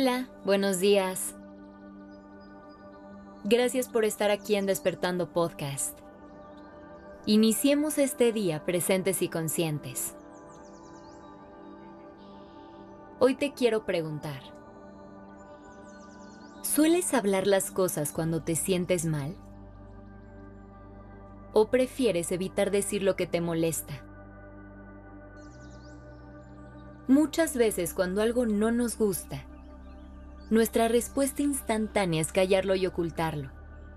Hola, buenos días. Gracias por estar aquí en Despertando Podcast. Iniciemos este día presentes y conscientes. Hoy te quiero preguntar, ¿sueles hablar las cosas cuando te sientes mal? ¿O prefieres evitar decir lo que te molesta? Muchas veces cuando algo no nos gusta, nuestra respuesta instantánea es callarlo y ocultarlo,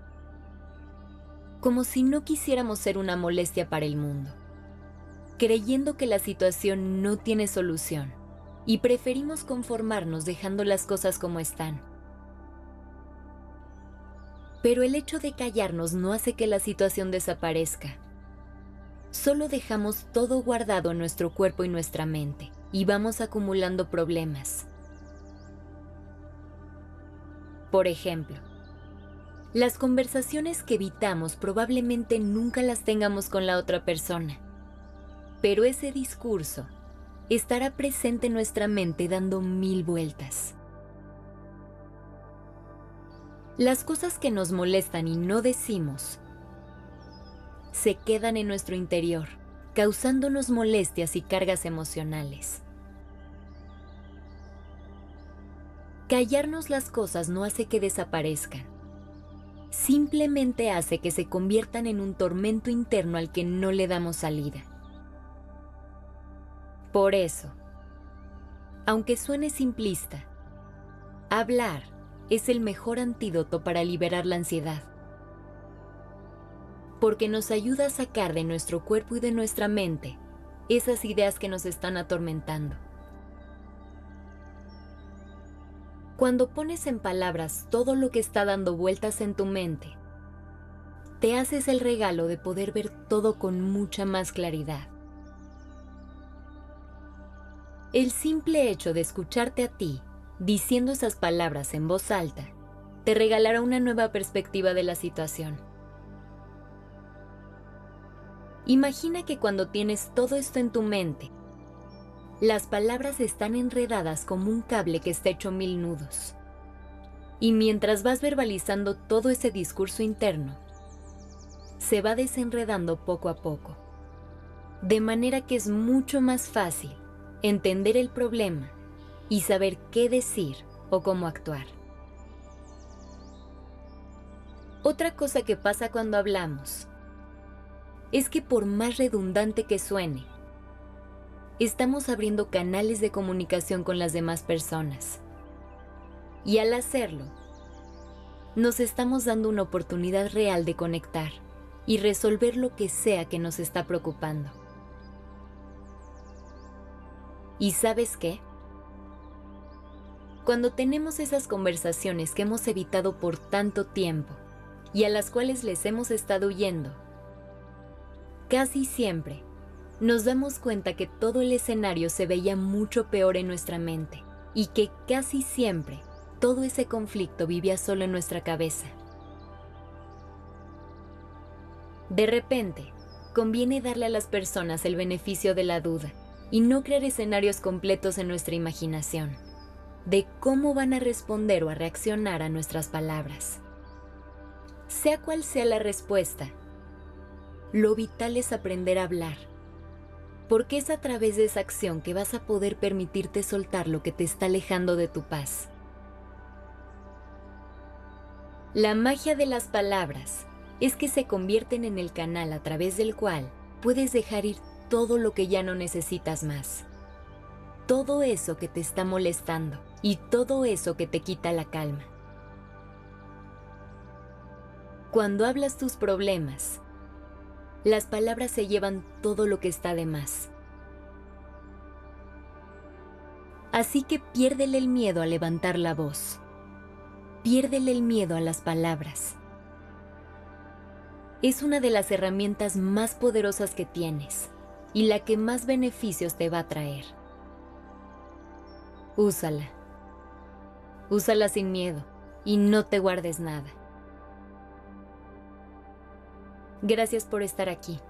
como si no quisiéramos ser una molestia para el mundo, creyendo que la situación no tiene solución y preferimos conformarnos dejando las cosas como están. Pero el hecho de callarnos no hace que la situación desaparezca. Solo dejamos todo guardado en nuestro cuerpo y nuestra mente y vamos acumulando problemas. Por ejemplo, las conversaciones que evitamos probablemente nunca las tengamos con la otra persona, pero ese discurso estará presente en nuestra mente dando 1000 vueltas. Las cosas que nos molestan y no decimos se quedan en nuestro interior, causándonos molestias y cargas emocionales. Callarnos las cosas no hace que desaparezcan. Simplemente hace que se conviertan en un tormento interno al que no le damos salida. Por eso, aunque suene simplista, hablar es el mejor antídoto para liberar la ansiedad, porque nos ayuda a sacar de nuestro cuerpo y de nuestra mente esas ideas que nos están atormentando. Cuando pones en palabras todo lo que está dando vueltas en tu mente, te haces el regalo de poder ver todo con mucha más claridad. El simple hecho de escucharte a ti diciendo esas palabras en voz alta te regalará una nueva perspectiva de la situación. Imagina que cuando tienes todo esto en tu mente, las palabras están enredadas como un cable que está hecho 1000 nudos. Y mientras vas verbalizando todo ese discurso interno, se va desenredando poco a poco, de manera que es mucho más fácil entender el problema y saber qué decir o cómo actuar. Otra cosa que pasa cuando hablamos es que por más redundante que suene, estamos abriendo canales de comunicación con las demás personas. Y al hacerlo, nos estamos dando una oportunidad real de conectar y resolver lo que sea que nos está preocupando. ¿Y sabes qué? Cuando tenemos esas conversaciones que hemos evitado por tanto tiempo y a las cuales les hemos estado huyendo, casi siempre nos damos cuenta que todo el escenario se veía mucho peor en nuestra mente y que casi siempre todo ese conflicto vivía solo en nuestra cabeza. De repente, conviene darle a las personas el beneficio de la duda y no crear escenarios completos en nuestra imaginación de cómo van a responder o a reaccionar a nuestras palabras. Sea cual sea la respuesta, lo vital es aprender a hablar, porque es a través de esa acción que vas a poder permitirte soltar lo que te está alejando de tu paz. La magia de las palabras es que se convierten en el canal a través del cual puedes dejar ir todo lo que ya no necesitas más. Todo eso que te está molestando y todo eso que te quita la calma. Cuando hablas tus problemas, las palabras se llevan todo lo que está de más. Así que piérdele el miedo a levantar la voz. Piérdele el miedo a las palabras. Es una de las herramientas más poderosas que tienes y la que más beneficios te va a traer. Úsala. Úsala sin miedo y no te guardes nada. Gracias por estar aquí.